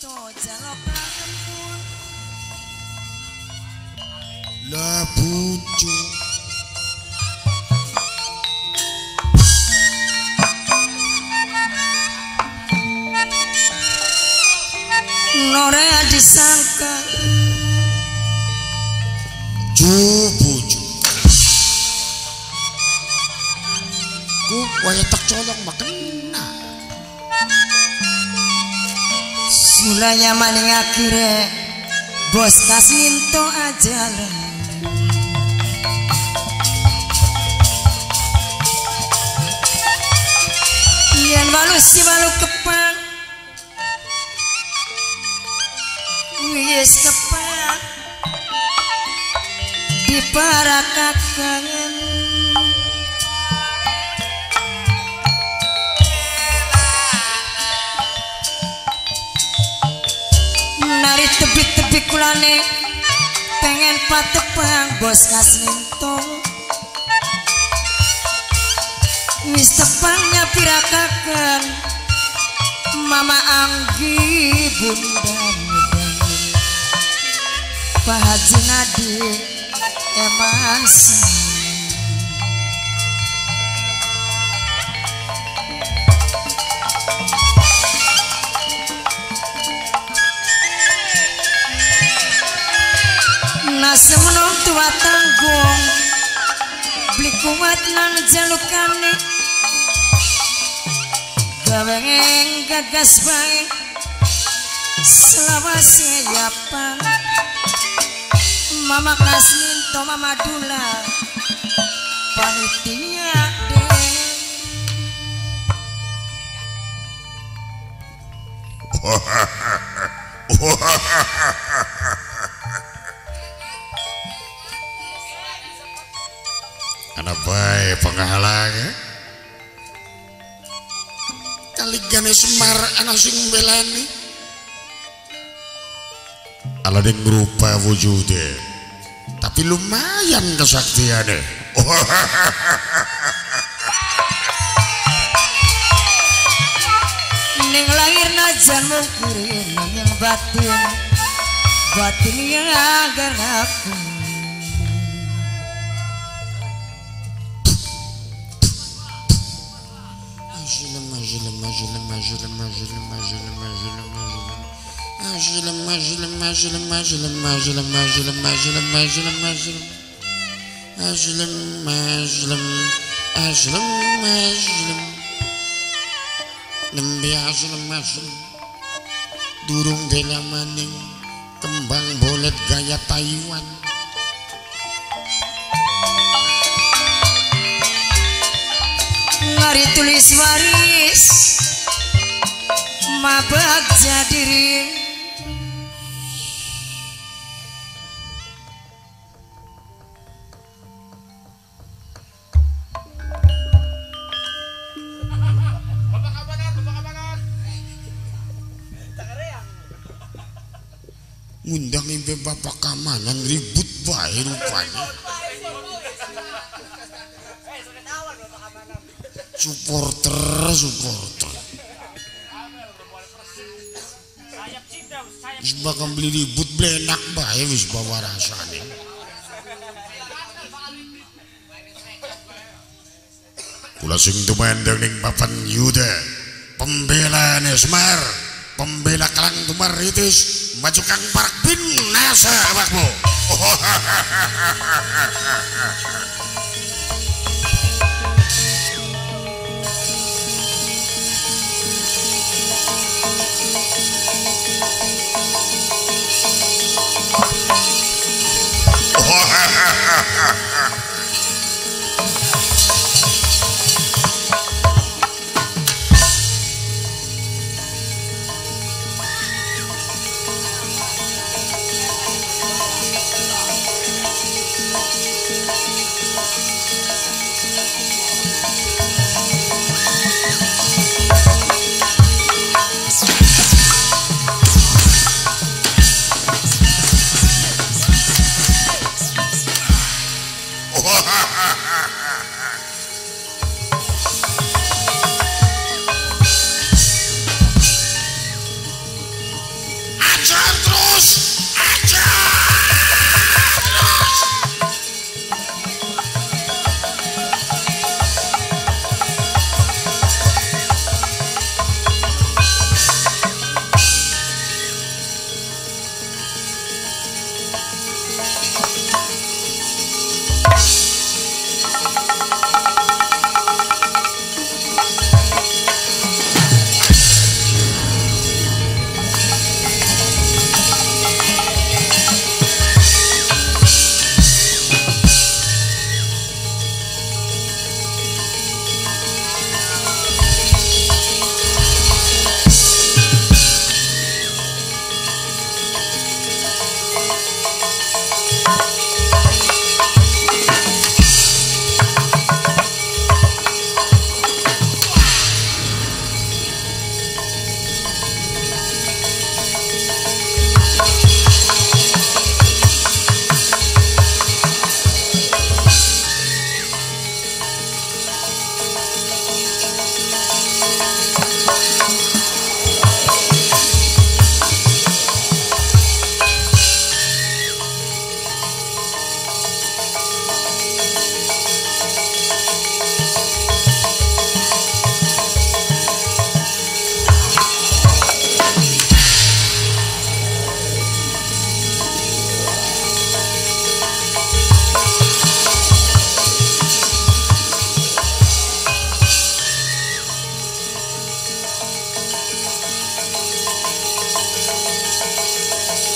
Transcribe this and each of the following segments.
Lah bucu Norea disangka bucu ku waya tak colong makena sulanya maning akhire bos kas minto ajalan yen walu si walu kepang wis kepang di para kakangan nari tebik-tebik kulane pengen patepang bos kasminto wis tepangnya pirakakan mama Anggi bunda Pak Haji Nadi emas nasi menung tua tanggung beli kuat nang jalukane gaweng gagas baik selawase yapan mama kasminto mama dula panitia deh anak baik penghalangnya kaligane Semar anak sing belani ala ding rupa wujudnya tapi lumayan kesaktiannya ning lahir najan mungkirin yang batin yang agar aku durung delamaning kembang bolet gaya Taiwan ngari tulis waris mabak jadiri ngundang impe bapak kamanan ribut bae rupanya supporter wis bakal beli ribut blenak bae wis bawa rasane kula sing tumandang ning papan Yuda pembela Semar pembela Kalang Tumar Ritis maju Kang Park bin nasa awakmu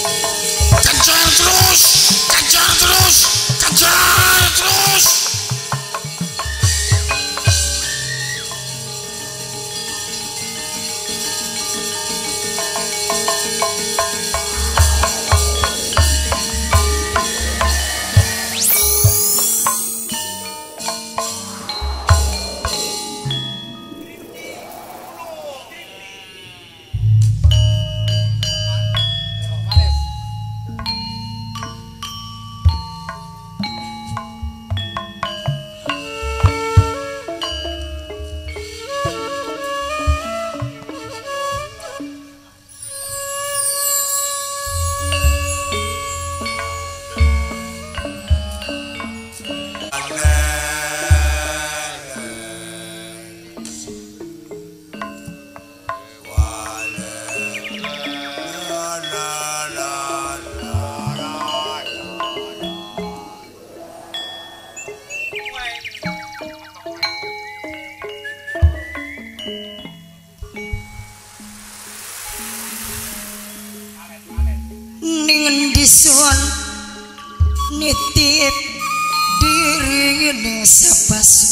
Kejar terus, kejar terus, kejar terus. Disuwun nitip diri ning sapasu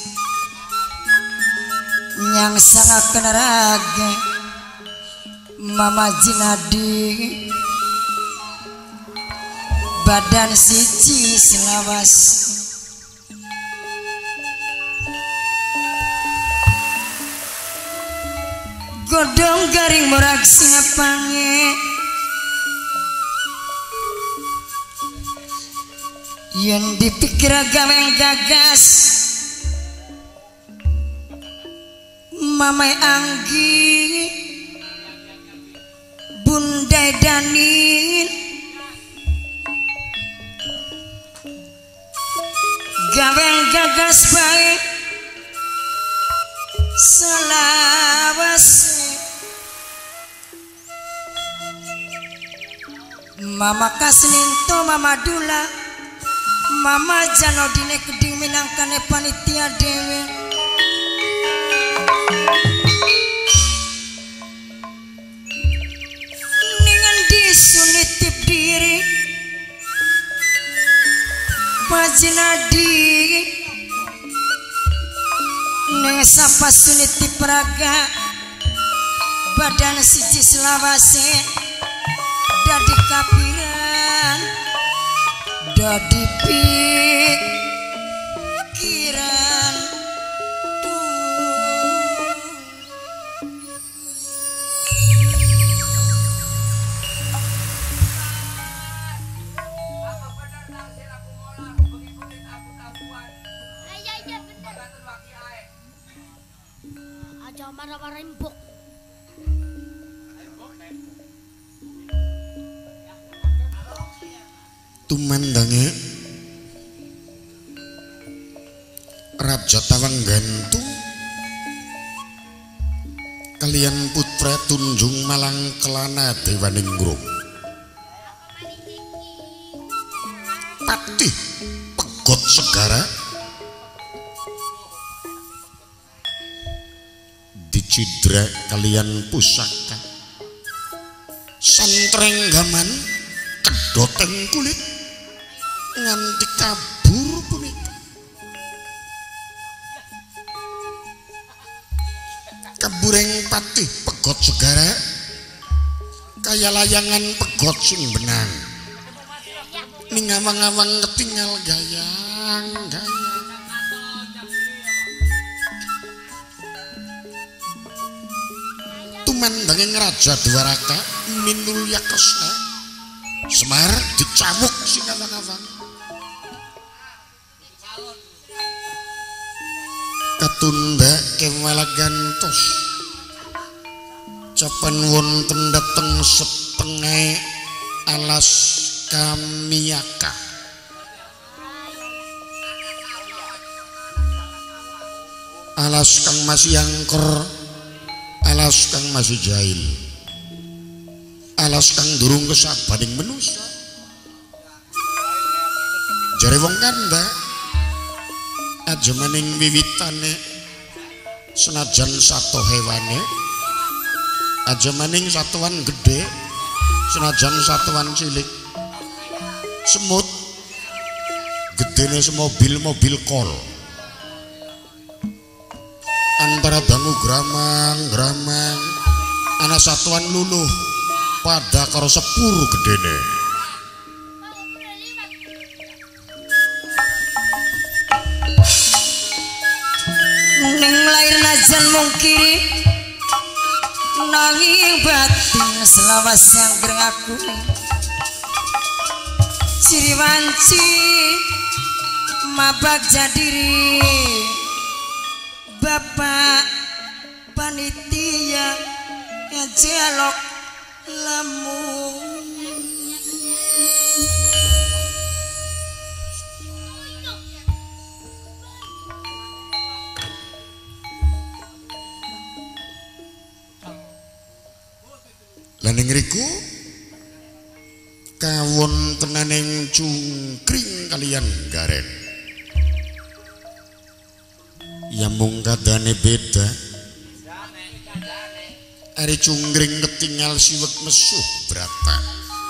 nyang sangaken raga Mama Jinadi badan siji selawas godhong garing murag singapange yen dipikir gawe gagas Mamai Anggi Bundai Danin gawe gagas baik selawase Mama Kasninto Mama Dula Mama Janodine keding minangkane panitia dewe ningan disunitip diri Pajinadi neng sapa sunitip raga badan siji selawase dadi kapiran dadi pikiran aja marah-marah embok tumandange Raja Tawanggantu kalian putra Tunjung Malang Kelana Dewaningrum Patih Pegot Segara dicidra kalian pusaka santrenggaman kedoteng kulit nganti kabur punika kabureng Patih Pegot Segara kaya layangan pegot sing benang ning awang-awang ketinggal gayang tumandanging Raja Dwaraka Minulya Kresna Semar dicamuk sing awang-awang katunda kewalagantos capan wonten dhateng setengah alas Kamiyaka alas kang masih angker alas kang masih jahil alas kang durung kesabaning manusia jare wong kanda aja maning wiwitane senajan sato hewane aja maning satuan gede senajan satuan cilik semut gedene semobil-mobil kol antara dangu gramang ana satuan luluh pada karo sepur gedene ning lair najan mungkiri nanging batin selawas yang aku ciri wanci mabak jadiri bapak panitia ngejelok lamun lan ing riku kawontenaning cungkring kalian gareng ya mung kadane beda ari cungkring ketinggal siwek mesuh brata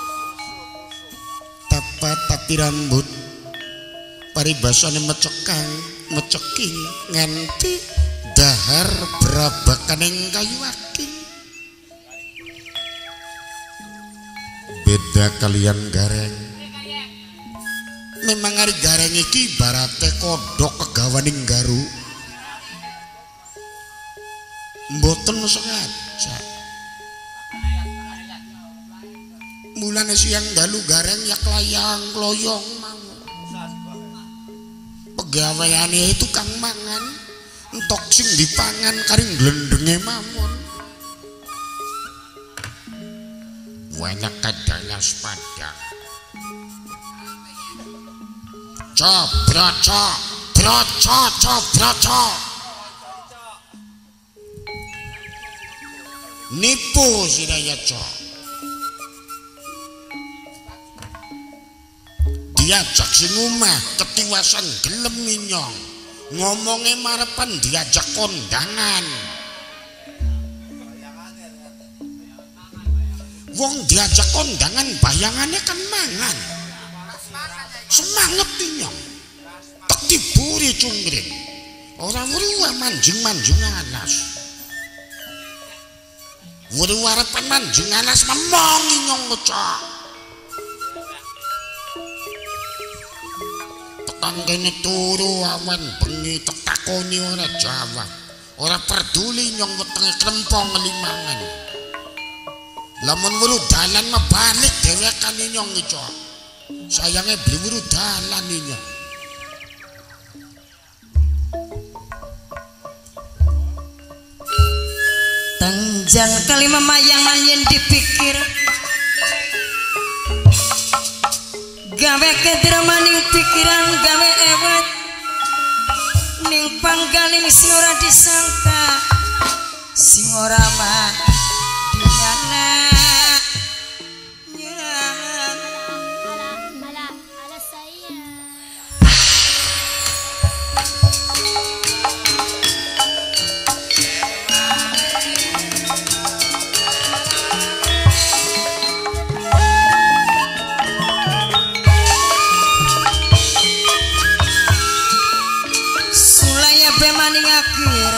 tapi rambut paribasane meceking nganti dahar brabakaning kayu aking beda kalian gareng memang hari gareng iki ibarate kodhok kegawaning garu mboten sengaja mulane siang dalu gareng ya klayang kloyong mawon pegaweane itu kang mangan entok sing dipangan karing glendenge mawon banyak kadanya sepadang cobraco nipu sidaya cok diajak sing omah ketiwasan gelem minyong ngomonge marepan diajak kondangan wong diajak kondangan bayangannya kan mangan semangat tinyong tak diburi cungkring orang weruwa manjing alas weruwa harapan manjing alas memongi nyong ngecak tekan kene turu awan bengi tak takoni ora jawab ora peduli nyong wetenge krempong limangan lamun weru dalan mebalik dhewekan nyong ico sayange beli weru dalan nyong tangjan kali memayangan yang dipikir gawe kedramaning pikiran gawe ewet ning panggaling sing ora disangka sing ora mah dinyana maning akhir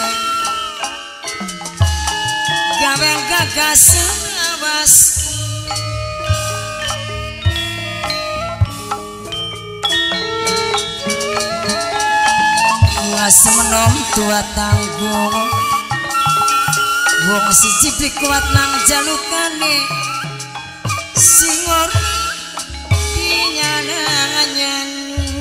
gawe gagas awas ngasem nom tua tanggung wong siji kuat nang jalukane sing ora dinyanangan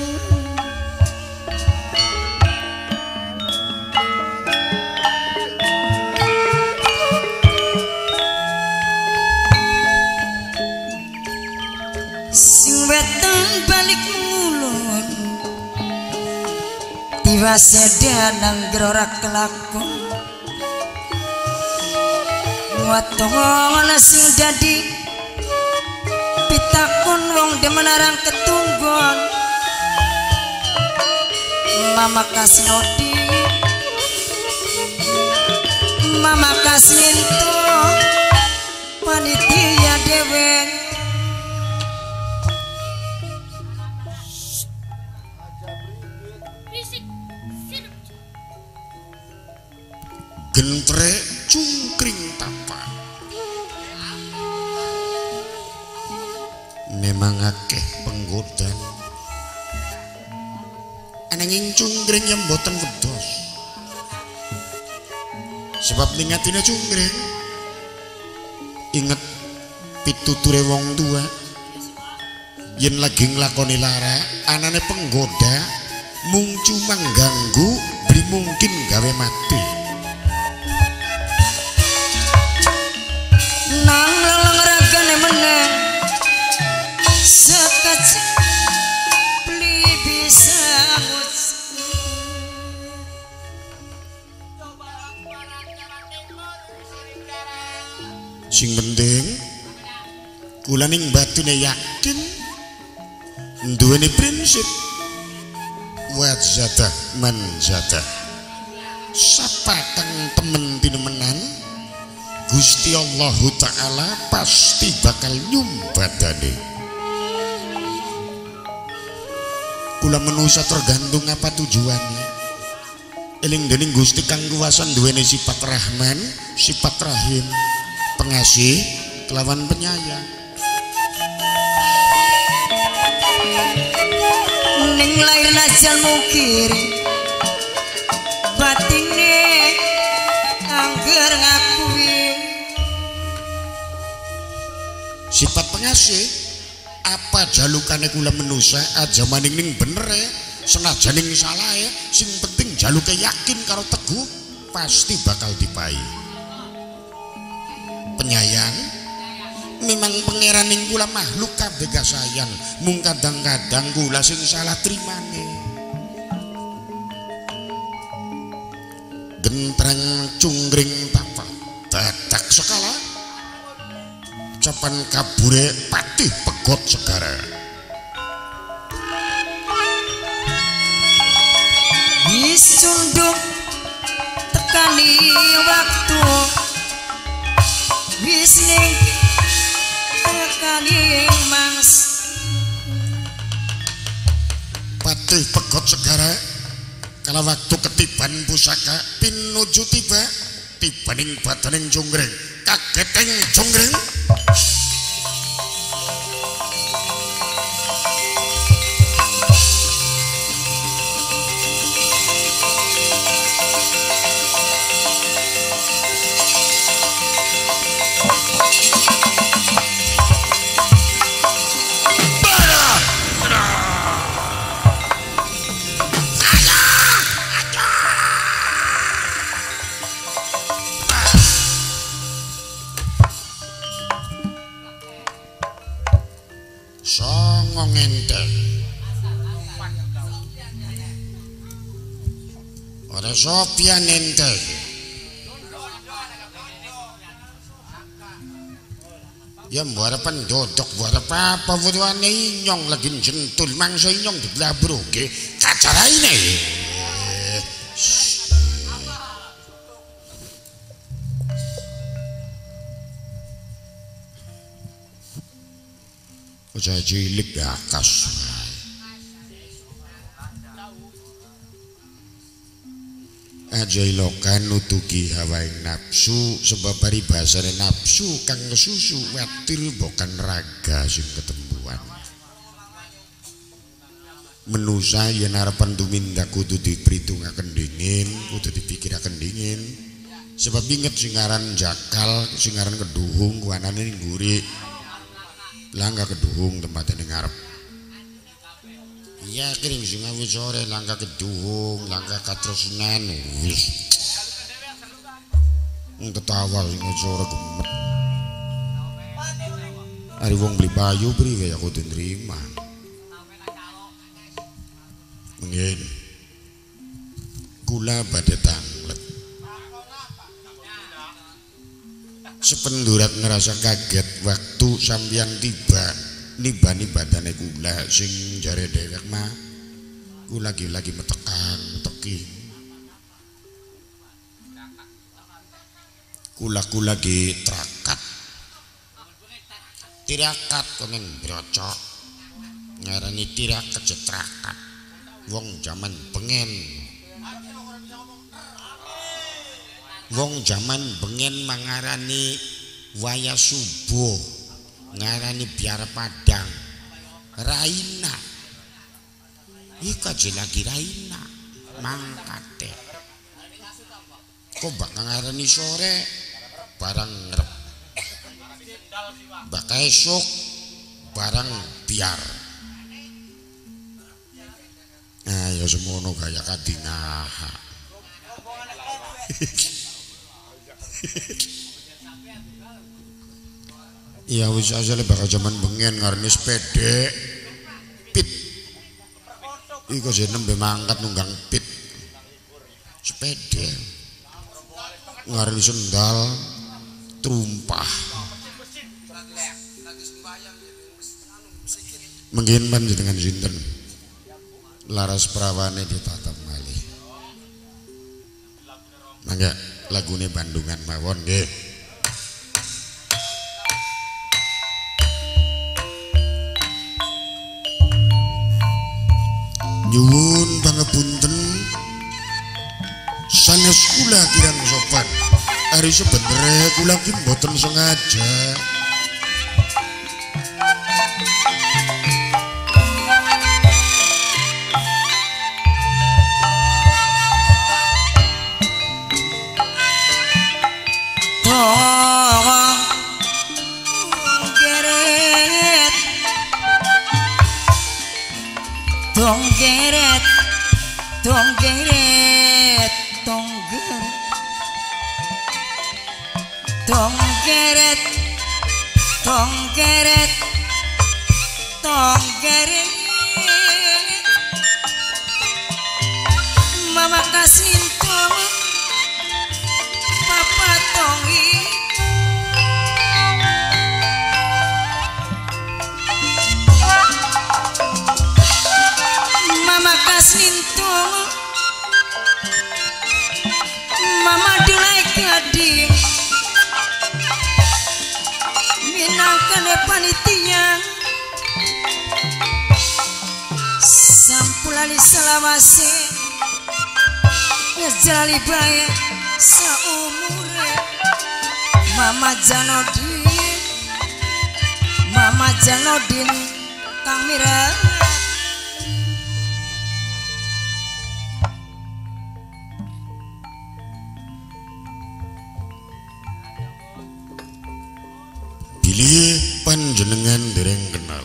wetan balik mulun tiba sedanang gerorak kelakon watong sing dadi pitakon wong demenarang ketunggon mama kasnodi mama kasinto panitia dhewe gentre cungkring tapak memang akeh penggoda ananging cungkring yang boten wedos sebab ningatine cungkring inget pituture wong tua yen lagi nglakoni lara anane penggoda mung cuma ganggu beri mungkin gawe mati nang lalang ragane meneh sekecil beli bisa sing penting kula ning batune yakin duweni prinsip wajata manjata sapa kang temen tinemenan Gusti Allahu Ta'ala pasti bakal nyumbadane kula manusa tergantung apa tujuannya eling dening Gusti kang kuwasa duweni sifat Rahman sifat Rahim pengasih kelawan penyayang ning lair najan mungkir batine angger ngakui sifat pengasih apa jalukane kula manusa aja maning ning bener senajan ning salah sing penting jaluke yakin karo teguh pasti bakal dipai penyayang memang pangeran ning kula makhluk kabeh sayang mung kadang-kadang kula sing salah trimane gentreng cungkring tapa dadak sekala capan kabure patih pegot segara wis sunduk tekani waktu wis ning tekani mangs patih pegot segara kala waktu ketiban pusaka pinuju tiba tibaning badaning cungkring kageteng cungkring ora Sofian ente ya mbara pendodok mbara apa butuhane inyong lagi jentul mangsa inyong diblabroke kacaraine aja cilik akas aja ilokan nutuki hawaing nafsu sebab paribasane nafsu kang kesusu watir bukan raga sing ketempuan menusa yen arepan tumindak kudu diperhitungaken dingin kudu dipikiraken dingin sebab inget singaran jakal singaran keduhung kuanane ning nguri langga keduhung tempatane ngarep iya kering sing wis sore langka keduhung langka katresnan wis ketawa sing sore gemet ari wong beli bayu priwe aku diterima mungkin kula badhe tanglet sependurat ngerasa kaget waktu sampeyan tiba nibani badane kula sing jare dhewek mah kula lagi metekan meteki kula lagi trakat tirakat konen brocok ngarani tirakat jetrakat wong jaman bengen mangarani waya subuh ngarani biar padang Raina ika lagi Raina mangkate kok bakal ngarani sore barang ngerep bakal esok barang biar ayo semono gaya kadinaha iya wis asale bakal jaman bengen ngarani sepede pit iku jeneng mangkat nunggang pit sepede ngarani sendal trumpah mungkin panjenengan sinten laras prawane ditatap malih mangga lagune Bandungan mawon nggih nyuwun pangapunten sanes kula kirang sopan ari sebenere kula ki mboten sengaja Mama kasih tong papa tongi mama kasih tong mama dulai gading minangkan panitia sampulali selawase ngejalali bayar saumure Mama Janodin Kang Mira bilih panjenengan dereng kenal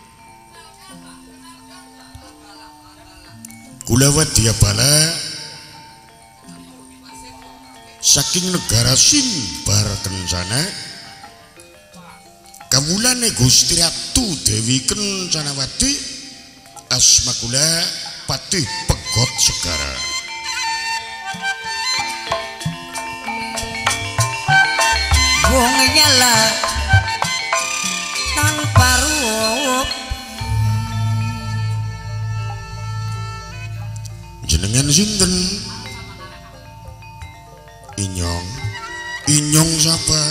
kula Wadyabala saking negara Simbar Kencana kawulane Gusti Ratu Dewi Kencanawati asma kula Patih Pegot Segara wong nyala tanpa ruwup jenengan sinten Inyong sapa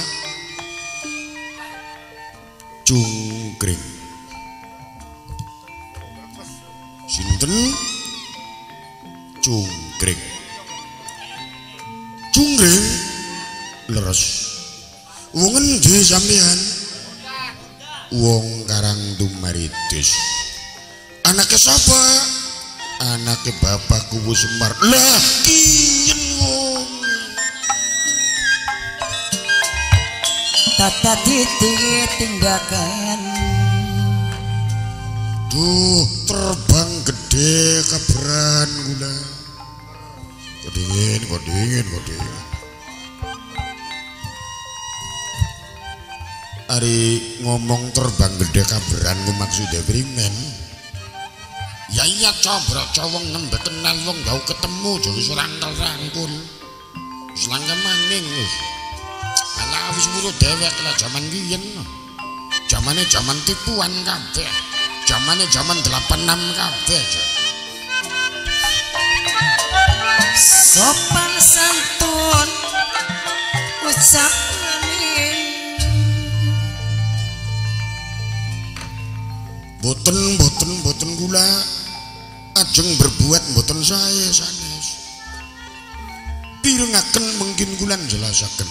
Cungkring sinten Cungkring leres wong endi sampean wong Karangtumaritis anake sapa anake Bapak Kuwu Semar lah kiyen wong tata titik tindakan duh terbang gede kabaran kula kodingin ari ngomong terbang gede kabaran ku maksudnya primen ya iya coba wong nembe kenal wong gak ketemu jadi rangkul selangkah maning wis ala wis buru dewek lah zaman biyen zamane zaman tipuan kabeh zamane zaman 86 kabeh sopan santun ucap Mboten kula ajeng berbuat mboten sae sanes. Pirengaken mungkin kula jelasaken.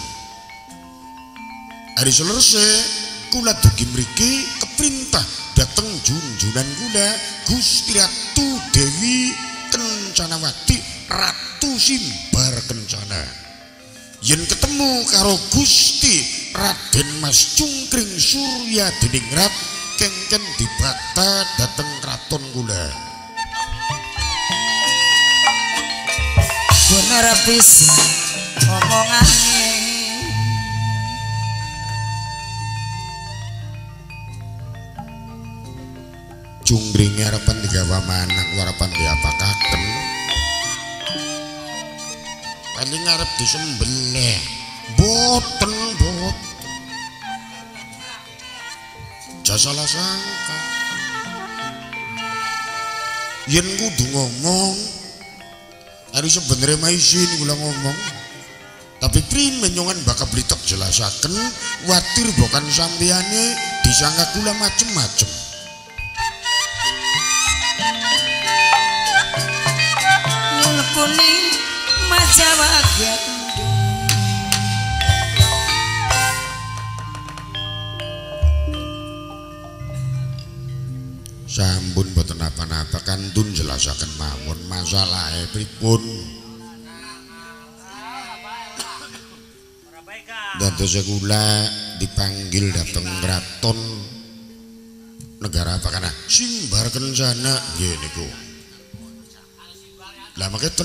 Ari selesai kula dugi mriki keprintah dateng junjunan kula Gusti Ratu Dewi Kencanawati Ratu Simbar Kencana. Yen ketemu karo Gusti Raden Mas Cungkring Surya Diningrat kengken dibata dateng kraton kula. Bener pisan omongane. Cungkring arepan digawa manak arepan diapakaken. Paling arep disembelih. Boten. Salah sangka. Yen kudu ngomong, hari sebenarnya maisin kula ngomong. Tapi primen nyongan bakal blitok jelasaken, watir bukan sampeyane disangka kula macem-macem. Kuning majawaga sampun boten apa-apa kantun jelasaken mawon masalahe pripun. Dados kula dipanggil dateng kraton negara apa kana Simbar Kencana nggih niku. Lah mangketen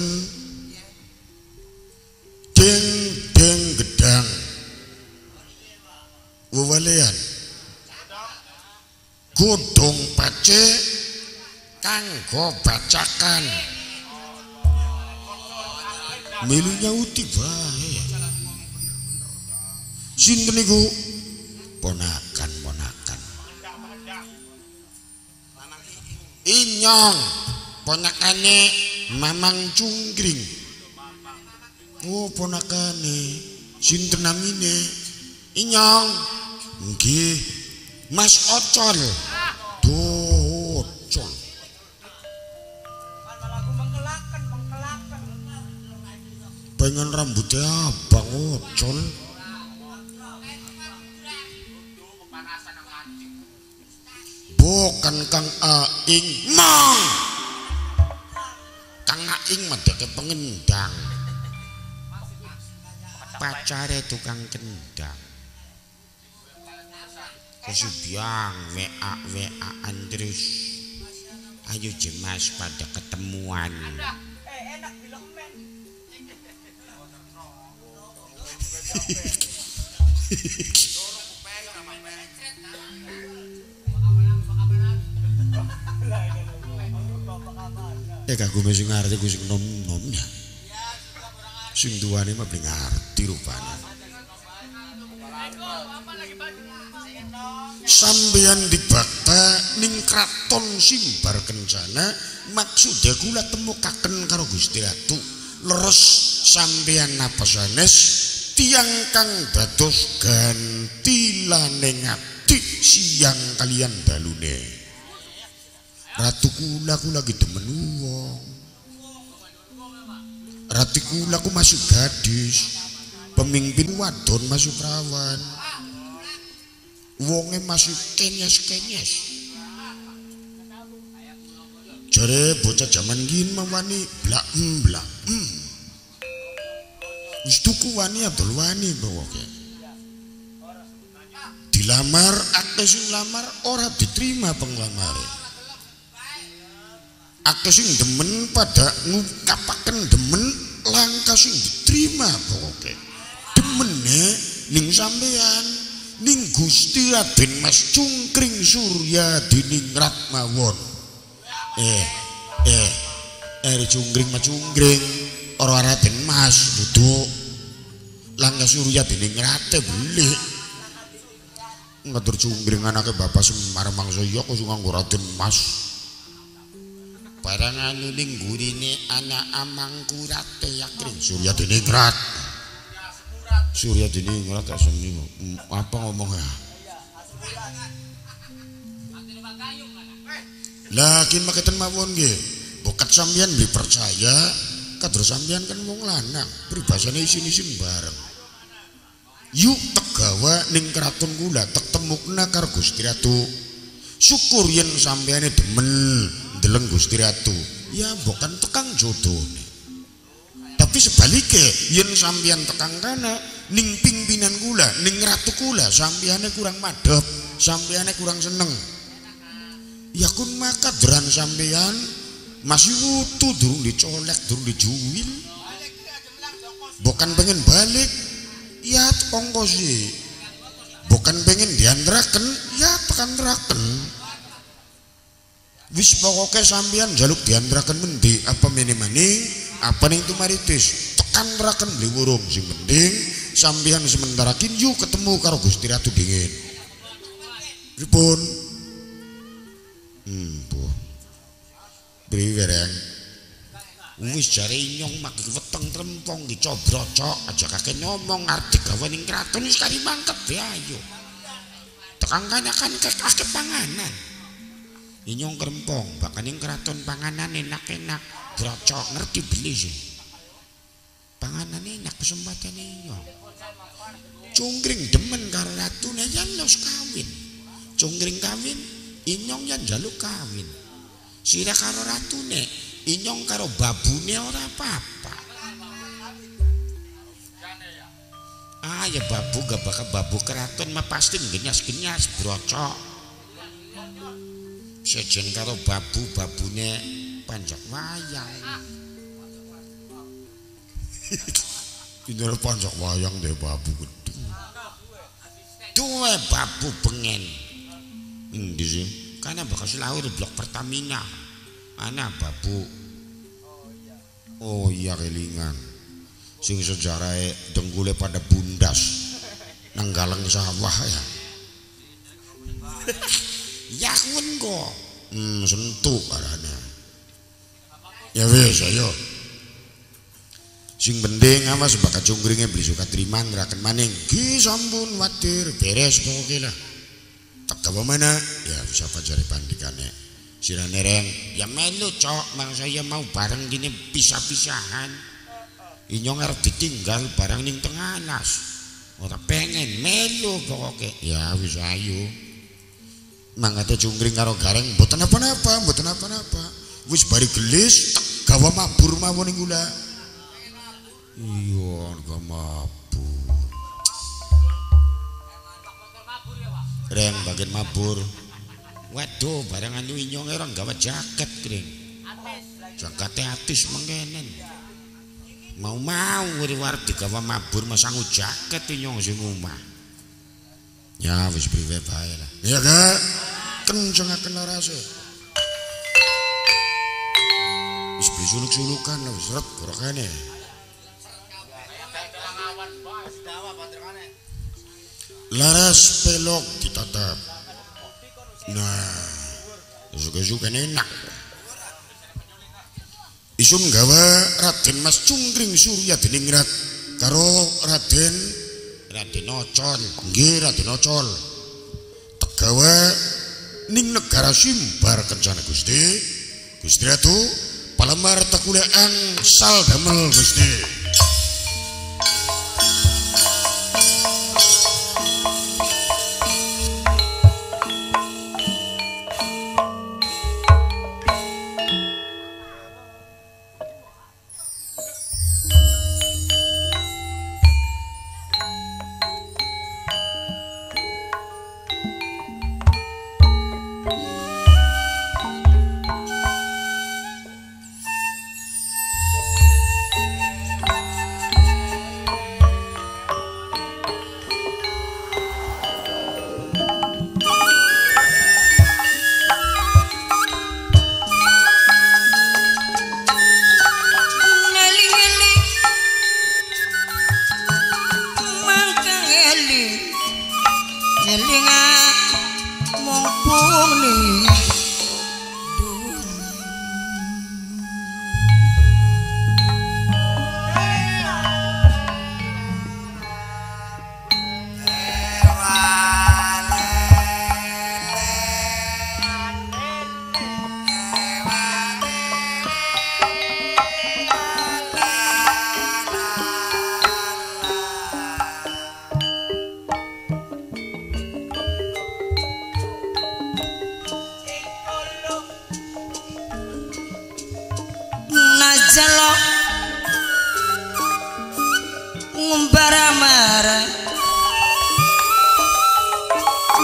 deng gedang wewalean godhong pace kanggo bacakan milu nyauti bae. Sinten niku? Ponakan Inyong ponakane Mamang Cungkring. Oh ponakane sinten namine? Inyong. Nggih Mas Ocol. Docol. Pengen rambutnya abang Ocol. Bukan Kang Aing Mang. Kang Aing medeke pengendang. Pacare tukang kendang. Kesubiang WA-WA-an terus. Ayo jemas pada ketemuan. Aku mesti ngerti ku sing nom-nomnya. Sing tuane mah beli ngerti rupane. Sampeyan dibakta ning kraton Simbar Kencana maksude kula temukaken karo Gusti Ratu. Leres sampeyan napa sanes tiyang kang dados ganti laneng ati siang kalian dalune. Ratu kula lagi demen wong. Ratu kula ku masuk gadis. Pemimpin wadon masuk perawan. Wonge masuk kenyes-kenyes. Jare bocah jaman gini mawani blaem. Wis tuku wani adol wani bawoke. Dilamar akeh sing lamar ora diterima penglamare. Akeh sing demen pada ngungkapaken demen langka sing diterima pokoke. Demene ning sampean ning Gusti Raden Mas Cungkring Surya Diningrat mawon. Cungkring Mas Cungkring ora Raden Mas duduk langka Surya Diningrat beli. Ngatur Cungkring anake Bapak Semar Mangsaya kok nganggo Raden Mas. Barang anu ning gurine anak amangku Rate Yakring Surya Diningrat. Surya Diningrat asem apa ngomongnya? Lagi maketen mawon nggih. Bokat sampeyan nggih percaya kados sampeyan kan wong lanang, pribasane isin-isin bareng. Yuk tegawa ning kraton kula tek temukna karo Gusti Ratu. Syukur yen sampeyane demen ndeleng Gusti Ratu. Ya bukan tekang jodone. Tapi sebaliknya yen sampeyan tekang kana ning pimpinan kula, ning ratu kula sampeyane kurang madhep, sampeyane kurang seneng. Ya kun maka deran sampeyan masih wutu durung dicolek, durung dijuwil. Bukan pengen balik, ya ongkos sih. Bukan pengen diandraken, ya tekan draken. Wis pokoke sampeyan jaluk diandraken mendi apa meneh-maning, apa ning tumaritis. Tekan draken bliwurung sing penting sampeyan sementara kinju ketemu karo Gusti Ratu dingin. Pripun? Bu. Priwe reng? Wis jare inyong mak weteng trempong dicobrocok aja kakek ngomong arti gawe ning kraton wis kari mangket be ayo. Tekang kanyakan akeh panganan. Inyong krempong bakal ning kraton panganan enak-enak brocok ngerti beli sih. Panganan enak kesempatane inyong. Cungkring demen karo ratune yen los kawin. Cungkring kawin inyong yen njaluk kawin. Sira karo ratune inyong karo babune ora apa-apa. Ah ya babu gak bakal babu keraton mah pasti genyas-genyas brocok. Sejen karo babune panjak wayang. Ini panjak wayang deh babu gede. Duwe babu pengen. Endi sih? Karena bakal lahir blok Pertamina. Ana babu. Oh iya kelingan. Sing sejarahe dengkule pada bundas nang galeng sawah ya. Ya kun kok. Sentuh karana. Ya wis ayo. Sing penting awas bakal cungkringe beli suka terima ngeraken maning. Ki sampun watir beres pokoke lah. Tak gawa mana? Ya bisa pajari pandikane. Sirane reng, ya melu cok, mang saya mau bareng gini pisah-pisahan. Inyong arep ditinggal barang ning tengah alas. Ora pengen melu pokoke. Ya wis ayo. Mangate cungkring karo gareng mboten apa-apa, mboten apa-apa. Wis bari gelis tak gawa mabur mawon ning kula. Iya, gawa mabur. Reng bagian mabur. Waduh, barang anu inyong ora gawa jaket, Kring. Jakete atis mengkenen. Mau-mau war digawa mabur masangu jaket inyong sing omah. Ya wis priwe bae lah. Ya Kak. Kencengaken larase. Wis suluk-sulukan wis ret borokane. Laras pelok ditatap. Nah, suka-suka enak. Isun gawa Raden Mas Cungkring Surya Diningrat karo Raden Ocol. Nggih Raden Ocol. Tegawa ning negara Simbar kencana Gusti Ratu palemar tekulean sal damel Gusti.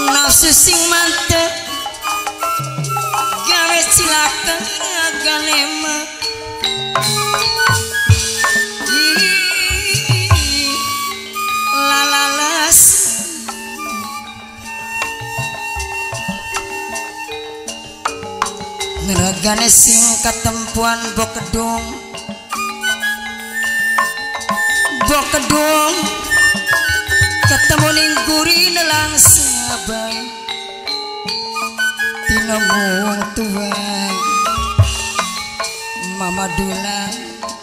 nafsu sing mantep gawe cilaka galema lalalas neragane sing katempuan bokedung ketemu ning guri nelang sabai tinamung tuan mama dulang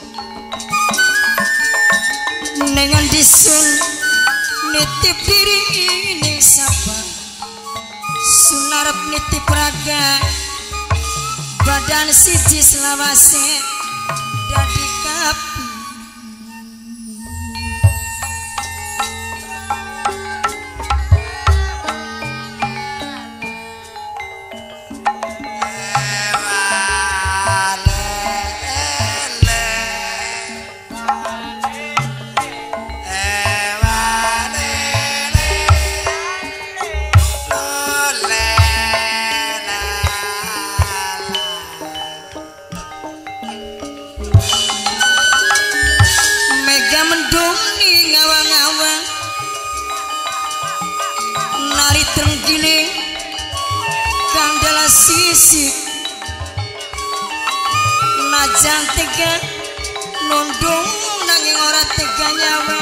nengan disun nitip diri ning sapa sunarep nitip raga badan siji selawase dadi kapi sisi najan tega nundung nanging ora tega nyawa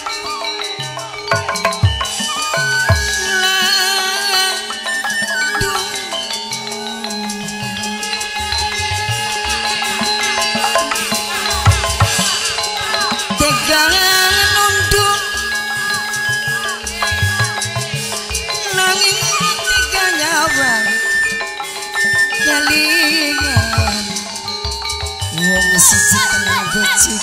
tega nundung nanging tega nyawa kelingan wong siji kena becik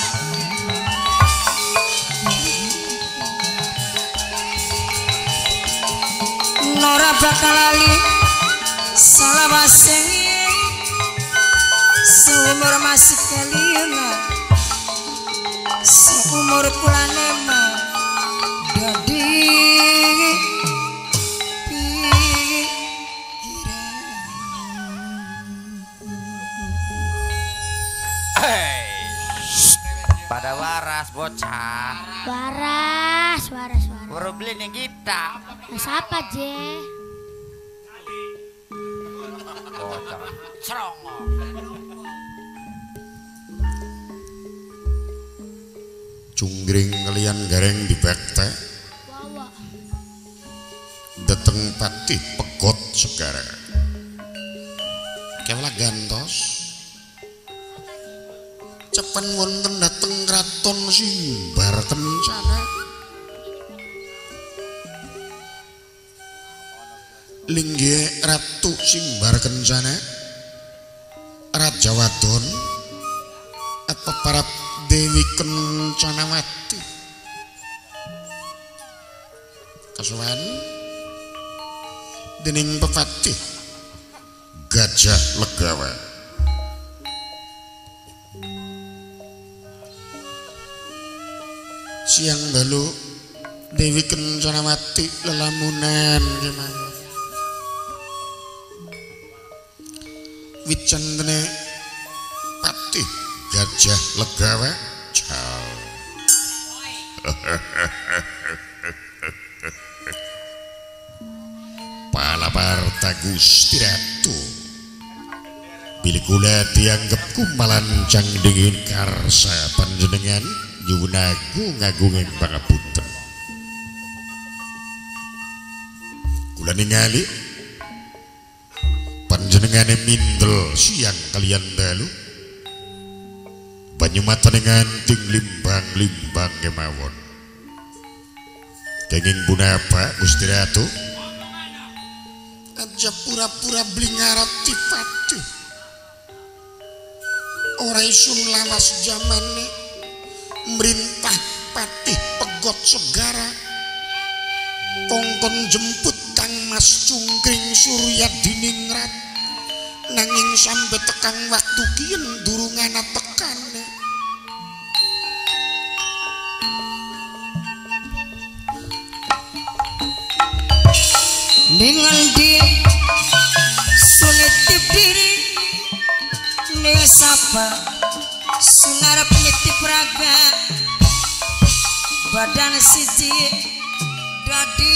Nora bakal lali salawase seumur masih kelingan seumur kulane mah dadi pada waras bocah Waras. baru beli nih kita Siapa je? bocah cerongo Cunggring kalian gareng di bekte Wawa. dateng pati pegot segara kewala gantos cepen wonten dateng kraton Simbar Kencana linggih Ratu Simbar Kencana Raja Wadon apa para Dewi Kencanawati kasuhan dening pepatih Gajah Legawa siang dalu Dewi Kencanawati lelamunan gimana wicandene patih Gajah Legawa ciao Palaparta Gusti Ratu bilih kula dianggep kumalancang dingin karsa panjenengan nyuwun agung-agunging pangapunten kula ningali panjenengane mindel siang kalian dalu banyumata dengan ting limbang-limbang kemawon kenging punapa Gusti Ratu aja pura-pura blingarat tipati ora isun lawas jamane merintah patih pegot segara kongkon jemput Kang Mas Cungkring Surya Diningrat nanging sampai tekang waktu kien durungan tekan ngendi sunitip diri ning sapa sunarep nitip raga badan siji dadi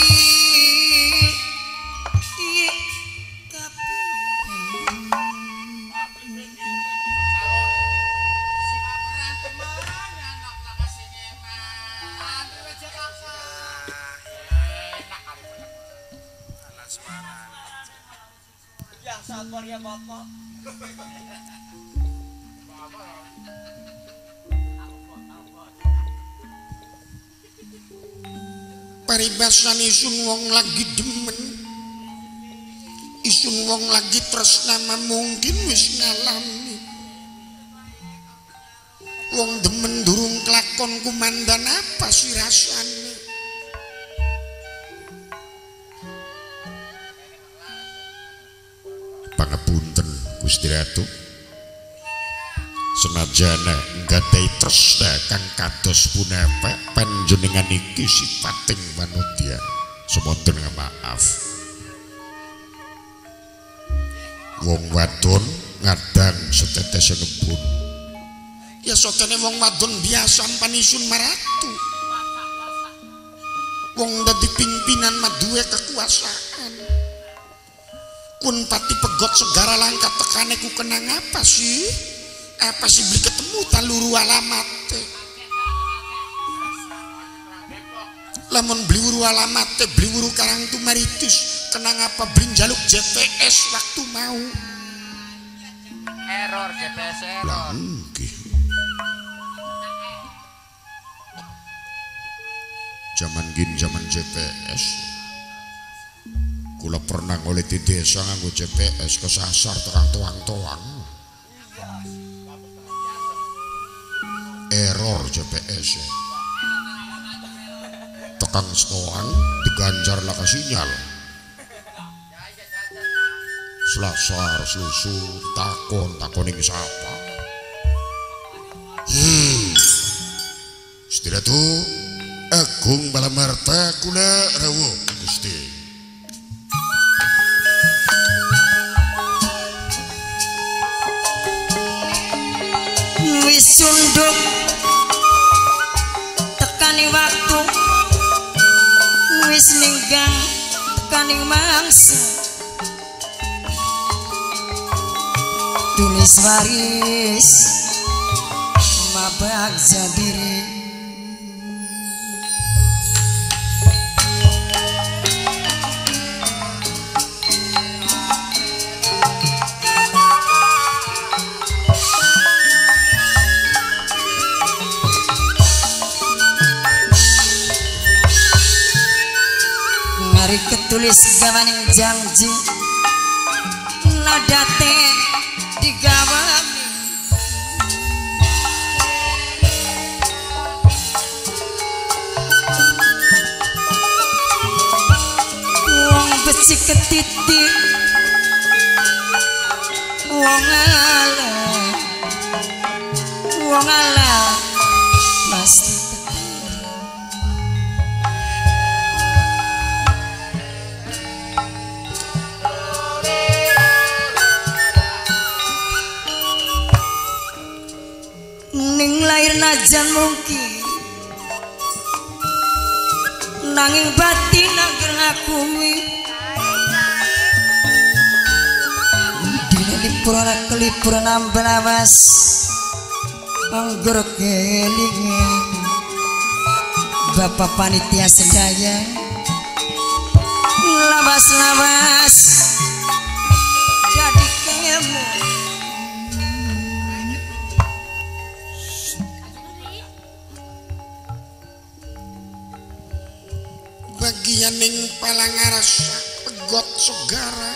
paribasan isun wong lagi demen isun wong lagi tresna mungkin wis ngalami wong demen durung kelakon kumandan apa sih rasane pangapunten Gusti Ratu senajana nggadhahi tresna kang kados punapa panjenengan iki sipating manungsa semonten maaf wong wadon ngadang setetes ngebun ya sotene wong wadon biasa panisun maratu wong dadi pimpinan maduwe kekuasaan kun pati pegot segara langkah tekane ku kenang apa sih beli ketemu taluru alamate lamun beli wuru alamate beli wuru karang tumaritus kenang apa beli jaluk JPS waktu mau error GPS error zaman gin zaman JPS kula pernah ngoleh di desa nganggo JPS kesasar terang toang-toang error JPS tekan stoang diganjar laka sinyal selasar selusu takoning siapa Gusti Ratu Agung Balamarta kula rawuh Gusti wis sunduk tekani waktu wis ninggang tekani mangsa tulis waris mabak jadiri ketulis gawaning janji nadate digawani wong becik ketitik wong ala pasti lahir najan mungkin nanging batin angger ngakumi dina lipuran kelipuran ambal awas angger kelingan bapak panitia sedaya lawas-lawas jadi kemu bagianing palangarasa pegot segara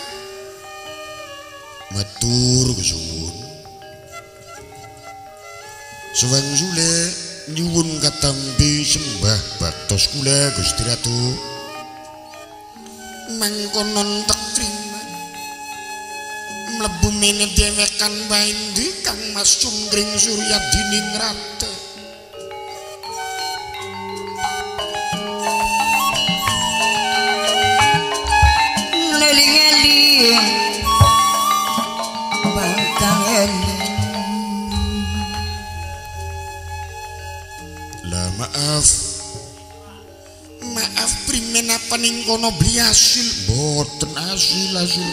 matur kesuwun suweng sule nyuwun katampi sembah baktos kula Gusti Ratu mangkonon tek trima mlebu mene dewekan baindi Kang Mas Sunggring Suryadining Rate paning kono beli asil boten asil.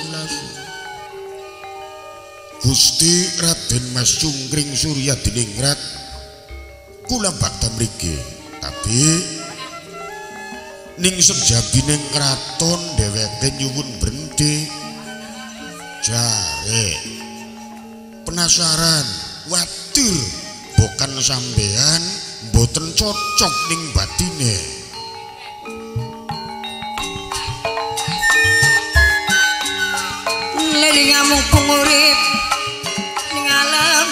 Gusti Raden Mas Cungkring Surya Diningrat kula bakta mriki tapi ning sejabining kraton dheweke nyuwun berhenti jare penasaran wadir bukan sampean mboten cocok ning batine leli ngamung pengurip ning alam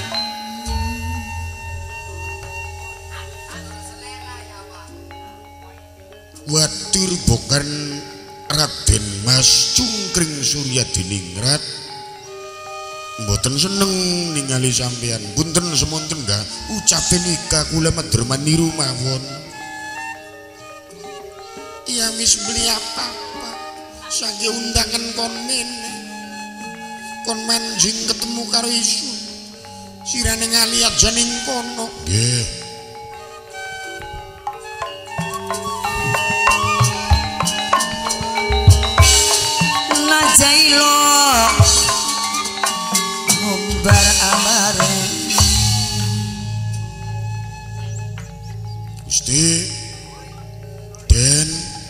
wadir bukan Raden Mas Cungkring Surya Diningrat mboten seneng ningali sampean punten semonten ga ucape nikah kula maderman niru mawon ya wis beli apa-apa sange undangan kon mene kon manjing ketemu karo isu sirane ngali aja ning kono nggih najailo bar amare Gusti Den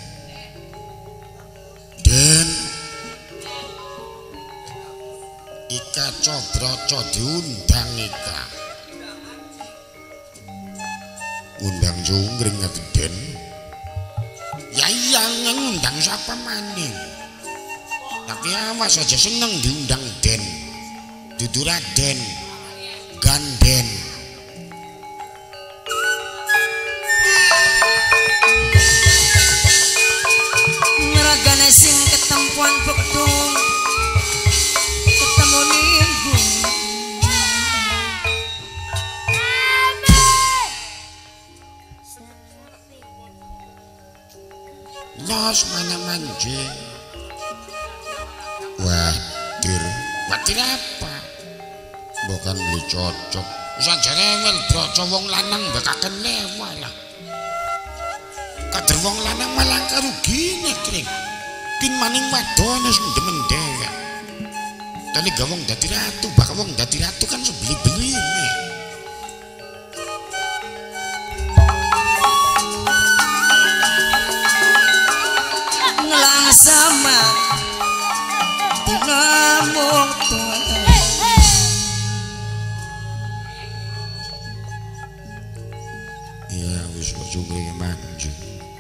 Ika Cobroco diundang Ika undang Cungkring ngati Den ya iya ngundang siapa maning tapi awas aja seneng diundang Den dudu Raden Ganden ngeragane sing ketempuan bekdung ketemu minggu los mana manjing wadir apa bukan beli cocok saja rewel broco wong lanang bakaken lewa lah kader wong lanang malah karugine Kring pin maning wadon wis demen dhewek tadi gawong dadi ratu bakal wong dadi ratu kan sebeli-beline ngelang sama dinamung iya wis kok Cungkring manjing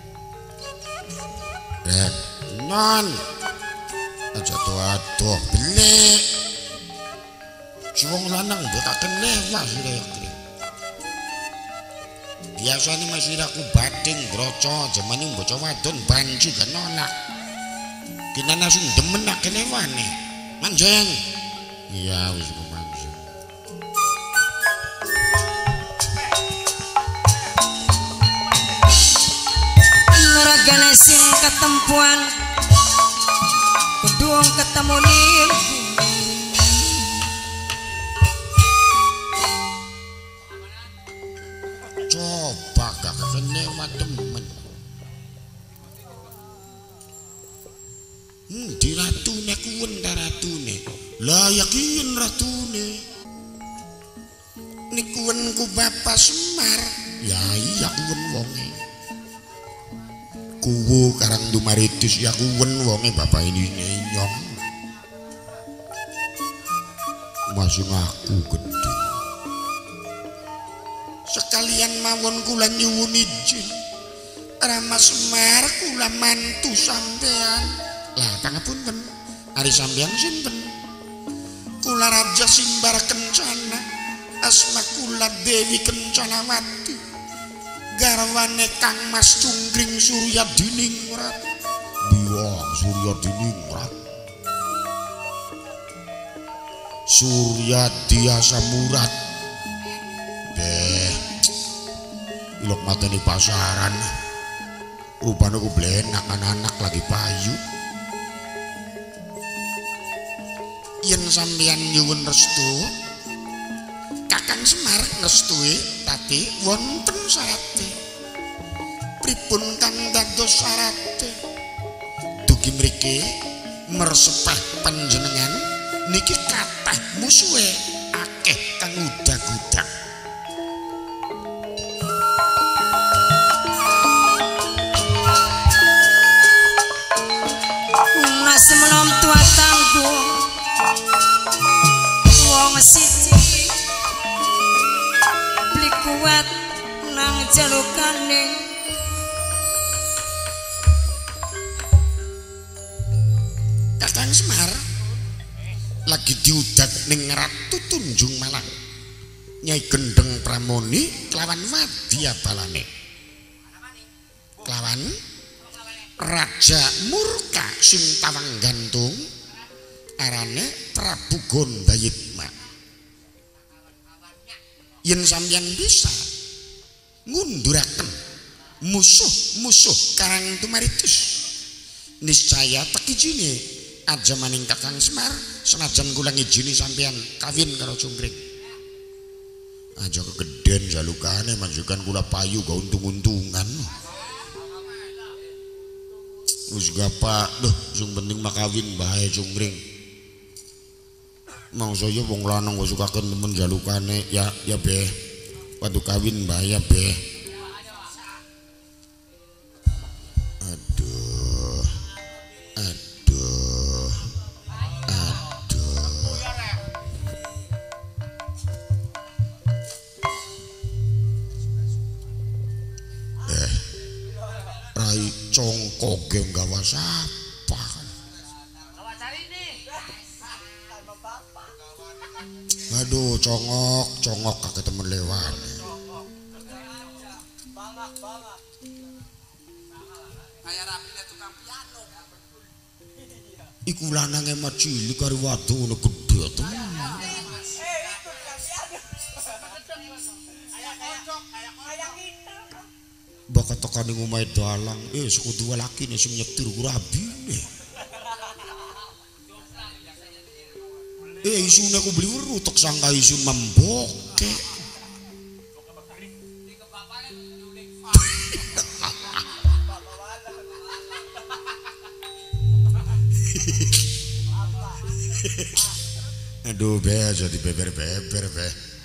Red non aja aduh belik wong lanang bekaken lewa sira biasane masiraku bating broco jamane bocah wadon banci gak nolak kena langsung demen akene wane manjing iya wis kok manjing ngeragane sing ketempuan kedung ketemu ning coba gak kene demen di ratune kuwen ta ratune lah yakin ratune niku kuwenku Bapak Semar ya iya kuwen wonge kuwu Karang Dumaritis ya kuwen wonge bapak ini nyong masih ngaku gede sekalian mawon kula nyuwun izin Rama Semar kula mantu sampean lah pangapunten ari sampean sinten kula Raja Simbar Kencana asma kula Dewi Kencanawati garwane Kang Mas Cungkring Surya Diningrat biwang Surya Diningrat Surya Diasa Murat ilok mateni pasaran rupane ku blenak anak-anak lagi payu yen sampeyan nyuwun restu Kakang Semar ngestui tapi wonten syarate pripun kang dados syarate niki mersepah panjenengan niki kathah musuhe akeh kang udag-udag. Semenom tua tanggung wong siji beli kuat nang jalukane Kakang Semar lagi diudag ning Ratu Tunjung Malang Nyai Gendeng Pramoni kelawan wadyabalane kelawan Raja Murka sing tawang gantung arane Prabu Gondayitma. Yen sampeyan bisa ngunduraken musuh-musuh Karang Tumaritis niscaya tak ijine aja maning Kakang Semar senajan kula ngijini sampeyan kawin karo Cungkring. Aja kegeden jalukane majukan kula payu ga untung-untungan. Wis gapak duh sing penting mah kawin bae Cungkring. Mangsa ya wong lanang kok sukaken temen jalukane ya be. Waktu kawin bae ya be. Aduh. Rai congkoge gawa sapa kan. Aduh congok kakek temen lewan. Kayak rapine tukang piano. Iku lanange mah cilik karo watu ngono gedhe temen. Bakat tekane ngomahe dalang sekutu lakine sing nyetir ku rabine. Isune aku beli weru tek sangka isun memboke. Aduh be jadi beber-beber be.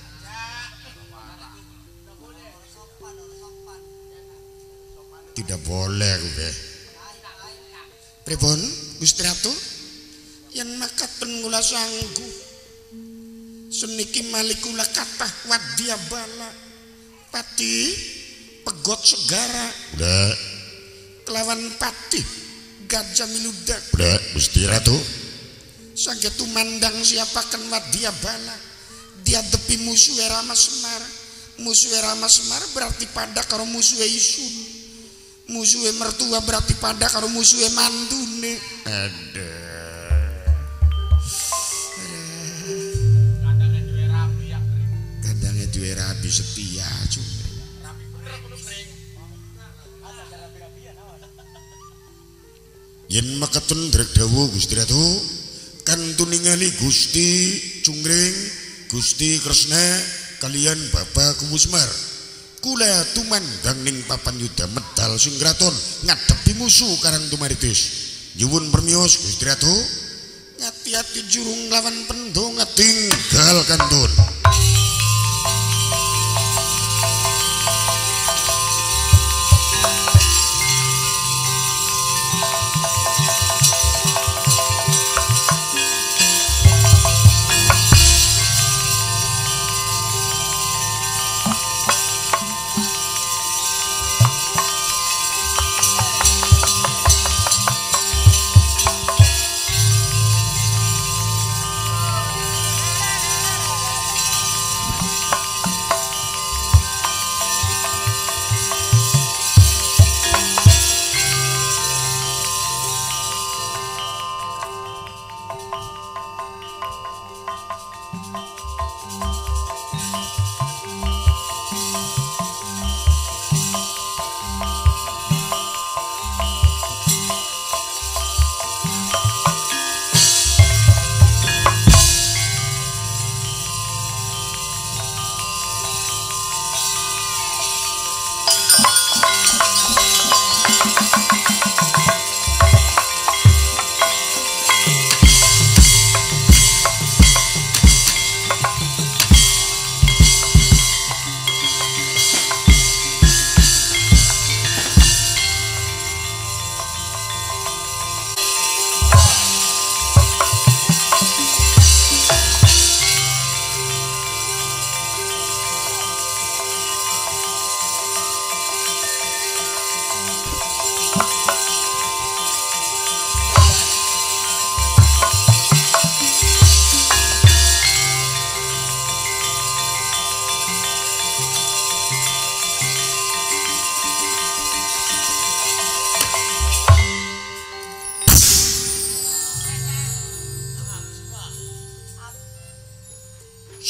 Tidak boleh be. Pripun Gusti Ratu? Yen makaten kula sanggup. Seniki malih kula kathah wadyabala. Pati pegot segara. Udah. Kelawan pati gajah miludak. Udah Gusti Ratu. Saged tumandang siapaken wadyabala. Diadepi musuhe Rama Semar. Musuhe Rama Semar berarti pada karo musuhe Isun. Musuhe mertua berarti pada karo musuhe mantune. Aduh. Kandangnya duwe rabi setia Cungkring. Yen makaten drek dawuh Gusti Ratu kanthi ningali Gusti Cungkring, Gusti Kresna kalian Bapak Kuwu Semar. Kula tumandang ning papan yuda medal sing kraton ngadepi musuh Karang Tumaritis. Nyuwun permiyos Gusti Ratu, ngati-ati jurung lawan pendonga tinggal kantun.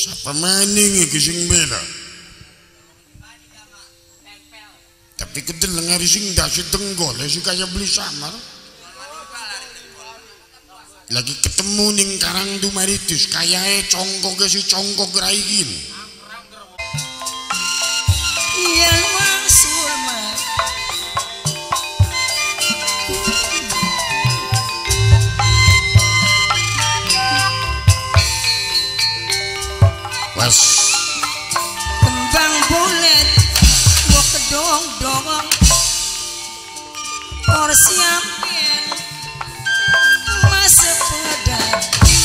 Sapa maning iki sing bela. Tapi kedeleng hari sing dasi tenggol sih kaya beli samar. Lagi ketemu ning Karang Dumaritis kayae congkok si congkok raigin. Yen wangsul mah Was kembang bulet wok kedong-dong or siampien mas pedat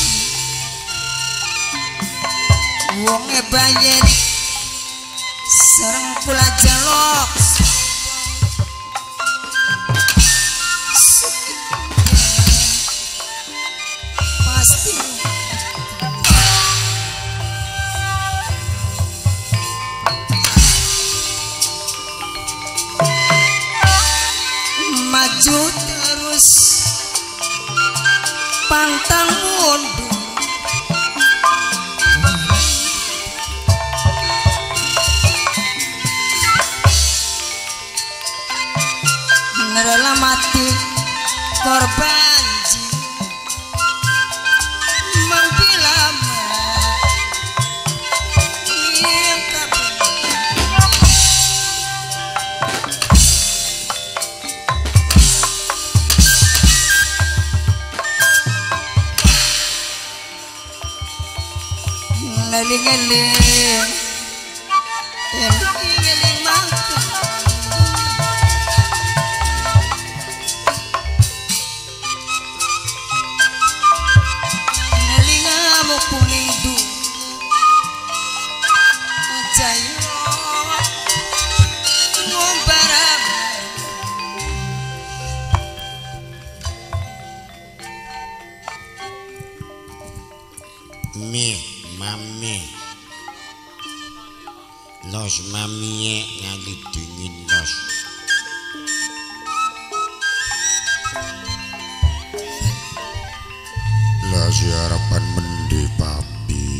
wong bayet sereng pula jalok pasti maju terus pantang mundur rela mati korban mangkilama ngeling-ngeling ngeling mangkil kuning du jayo ngombarab mami los mamie ngali dingin los lah si harapan mendi papi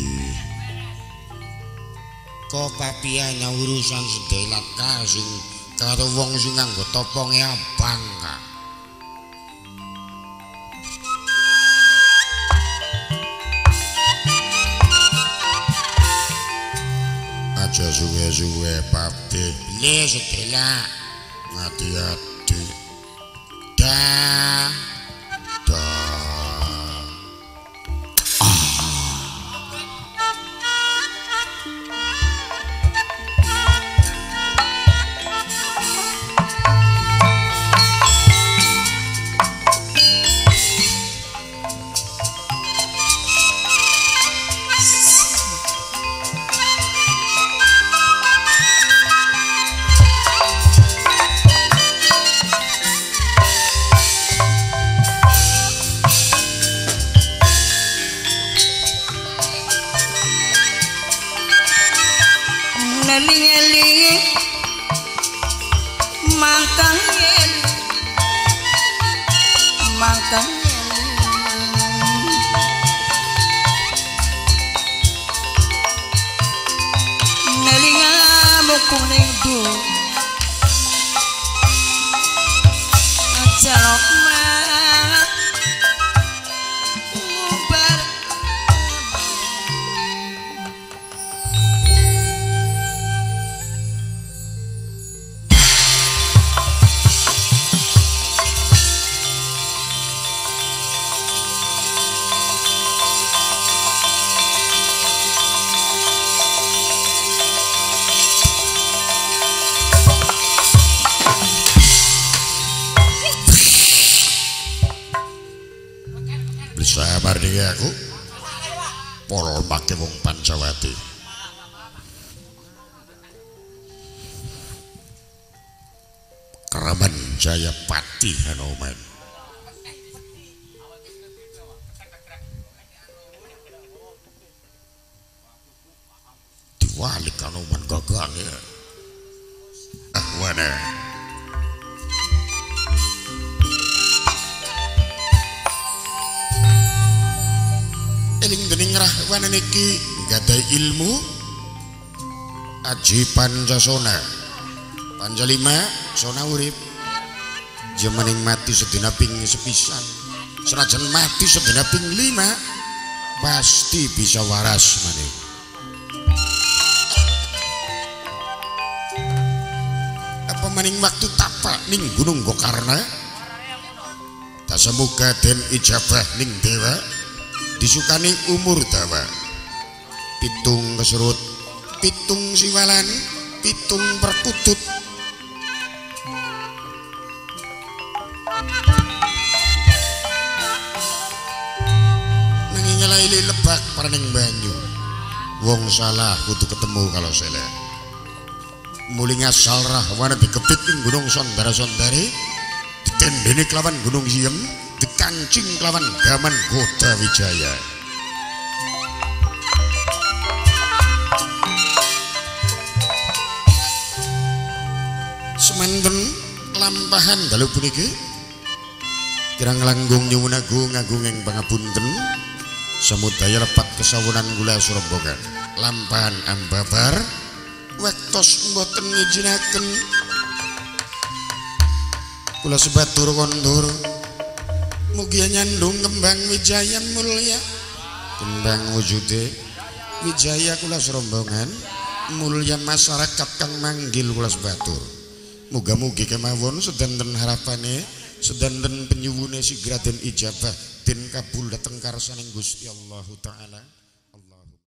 kok papi ana urusan sedelat kasing karo wong sing nganggo toponge abang kak aja suwe-suwe papi le sedelat hati-hati dah ngeling-eling mangkang nelingamu kuning du jalok mah ngubar sabar dhewe aku para make wong Pancawati Kraman Jayapati Hanoman diwalik Hanoman gagang ya ahwana eling dening rahwana niki gadai ilmu aji pancasona pancalima sona urip jamaning mati sedina ping sepisan senajan mati sedina ping 5 pasti bisa waras maneh apa maning waktu tapak ning Gunung Gokarna tasamuga den ijabah ning dewa disukani umur dawa pitung keserut pitung siwalan pitung perkutut nanging ngelaili lebak paraning banyu wong salah kudu ketemu kalau sele muli ngasal rahwana dikepit ing gunung sondara-sondari ditendeni kelawan gunung siem dikancing kelawan gaman Goda Wijaya semanten lampahan dalu puniki kirang langgung nyuwun agung ing pangapunten samudaya lepat kesawunan gula Surabaya lampahan ambabar wektos mboten ngijinaken kula sebatur kondur mugi nyandung kembang wijaya mulya kembang wujude wijaya kula serombongan mulya masyarakat kang manggil kula sebatur muga-mugi kemawon sedanten harapane sedanten penyuwune sigraden ijabah den kabul dhateng karsaning Gusti Allah taala.